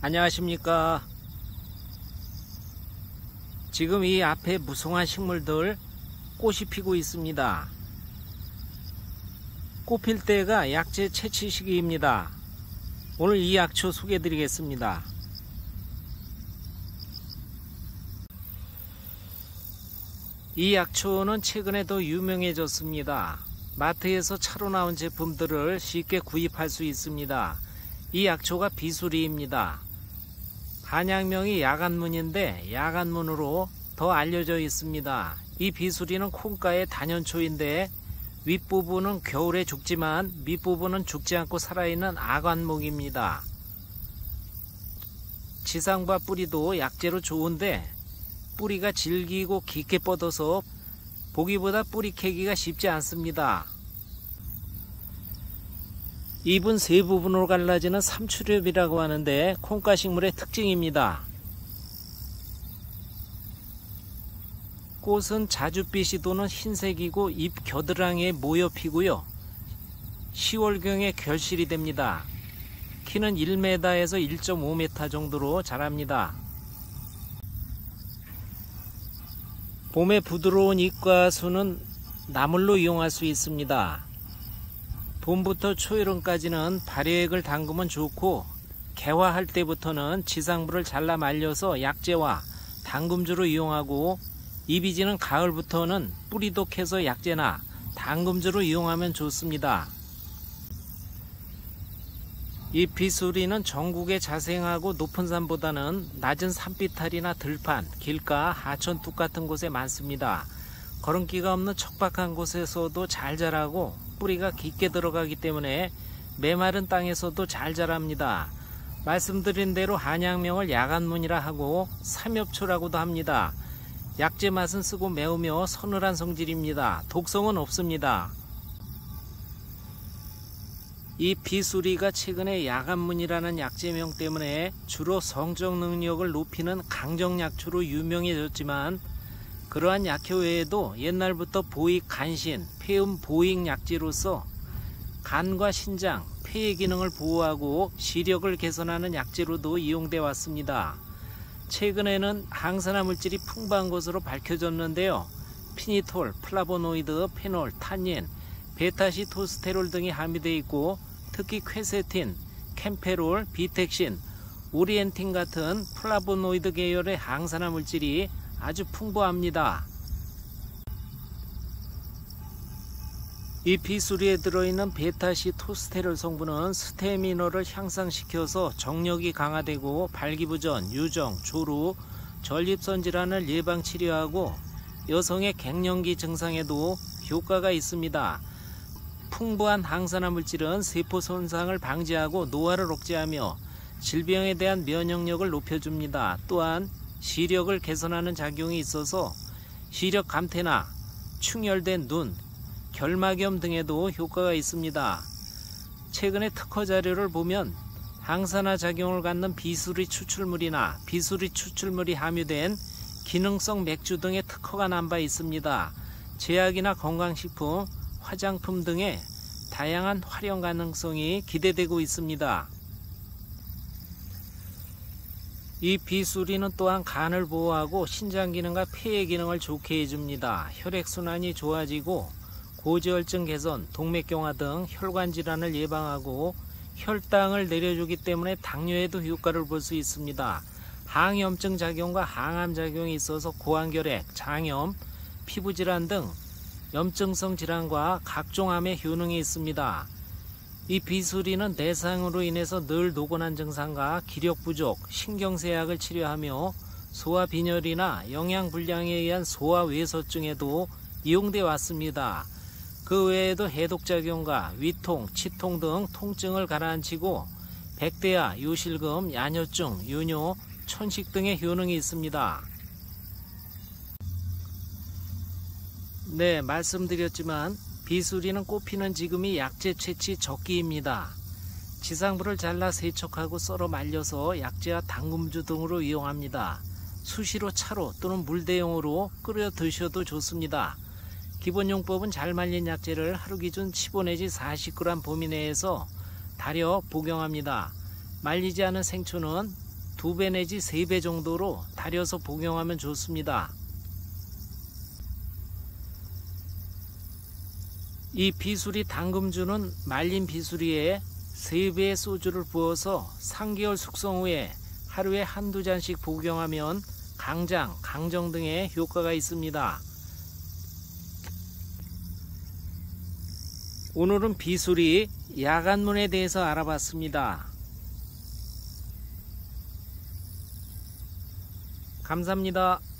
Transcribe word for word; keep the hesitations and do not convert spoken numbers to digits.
안녕하십니까. 지금 이 앞에 무성한 식물들 꽃이 피고 있습니다. 꽃 필 때가 약재 채취 시기입니다. 오늘 이 약초 소개해 드리겠습니다. 이 약초는 최근에 더 유명해졌습니다. 마트에서 차로 나온 제품들을 쉽게 구입할 수 있습니다. 이 약초가 비수리입니다. 한약명이 야간문인데 야간문으로 더 알려져 있습니다. 이 비수리는 콩가의 단연초인데 윗부분은 겨울에 죽지만 밑부분은 죽지 않고 살아있는 아관목입니다. 지상과 뿌리도 약재로 좋은데 뿌리가 질기고 깊게 뻗어서 보기보다 뿌리 캐기가 쉽지 않습니다. 잎은 세 부분으로 갈라지는 삼출엽이라고 하는데 콩가 식물의 특징입니다. 꽃은 자줏빛이 도는 흰색이고 잎 겨드랑이에 모여 피고요. 시월경에 결실이 됩니다. 키는 일 미터에서 일 점 오 미터 정도로 자랍니다. 봄에 부드러운 잎과 순은 나물로 이용할 수 있습니다. 봄부터 초여름까지는 발효액을 담그면 좋고 개화할 때부터는 지상부를 잘라 말려서 약재와 당금주로 이용하고 잎이 지는 가을부터는 뿌리도 캐서 약재나 당금주로 이용하면 좋습니다. 이 비수리는 전국에 자생하고 높은 산보다는 낮은 산비탈이나 들판, 길가, 하천 뚝 같은 곳에 많습니다. 거름기가 없는 척박한 곳에서도 잘 자라고 뿌리가 깊게 들어가기 때문에 메마른 땅에서도 잘 자랍니다. 말씀드린 대로 한약명을 야간문이라 하고 삼엽초라고도 합니다. 약재 맛은 쓰고 매우며 서늘한 성질입니다. 독성은 없습니다. 이 비수리가 최근에 야간문이라는 약재명 때문에 주로 성적 능력을 높이는 강정약초로 유명해졌지만 그러한 약효 외에도 옛날부터 보익 간신, 폐음 보익 약재로서 간과 신장, 폐의 기능을 보호하고 시력을 개선하는 약재로도 이용되어 왔습니다. 최근에는 항산화 물질이 풍부한 것으로 밝혀졌는데요. 피니톨, 플라보노이드, 페놀, 탄닌, 베타시토스테롤 등이 함유되어 있고 특히 퀘세틴, 캠페롤, 비텍신, 오리엔틴 같은 플라보노이드 계열의 항산화 물질이 아주 풍부합니다. 이 비수리에 들어있는 베타시토스테롤 성분은 스태미너를 향상시켜서 정력이 강화되고 발기부전, 유정, 조루, 전립선 질환을 예방치료하고 여성의 갱년기 증상에도 효과가 있습니다. 풍부한 항산화 물질은 세포 손상을 방지하고 노화를 억제하며 질병에 대한 면역력을 높여줍니다. 또한 시력을 개선하는 작용이 있어서 시력 감퇴나 충혈된 눈, 결막염 등에도 효과가 있습니다. 최근에 특허 자료를 보면 항산화 작용을 갖는 비수리 추출물이나 비수리 추출물이 함유된 기능성 맥주 등의 특허가 난 바 있습니다. 제약이나 건강식품, 화장품 등의 다양한 활용 가능성이 기대되고 있습니다. 이 비수리는 또한 간을 보호하고 신장 기능과 폐의 기능을 좋게 해줍니다. 혈액순환이 좋아지고 고지혈증 개선, 동맥경화 등 혈관 질환을 예방하고 혈당을 내려주기 때문에 당뇨에도 효과를 볼 수 있습니다. 항염증 작용과 항암 작용이 있어서 고환결핵, 장염, 피부질환 등 염증성 질환과 각종 암에 효능이 있습니다. 이 비수리는 내상으로 인해서 늘 노곤한 증상과 기력 부족, 신경쇠약을 치료하며 소화빈혈이나 영양불량에 의한 소화외소증에도 이용되어 왔습니다. 그 외에도 해독작용과 위통, 치통 등 통증을 가라앉히고 백대야, 요실금, 야뇨증, 유뇨, 천식 등의 효능이 있습니다. 네, 말씀드렸지만 비수리는 꽃피는 지금이 약재 채취 적기입니다. 지상부를 잘라 세척하고 썰어 말려서 약재와 당금주 등으로 이용합니다. 수시로 차로 또는 물대용으로 끓여 드셔도 좋습니다. 기본용법은 잘 말린 약재를 하루 기준 십오 내지 사십 그램 범위 내에서 달여 복용합니다. 말리지 않은 생초는 두 배 내지 세 배 정도로 달여서 복용하면 좋습니다. 이 비수리 당금주는 말린 비수리에 세 배의 소주를 부어서 삼 개월 숙성 후에 하루에 한두 잔씩 복용하면 강장, 강정 등의 효과가 있습니다. 오늘은 비수리 야간문에 대해서 알아봤습니다. 감사합니다.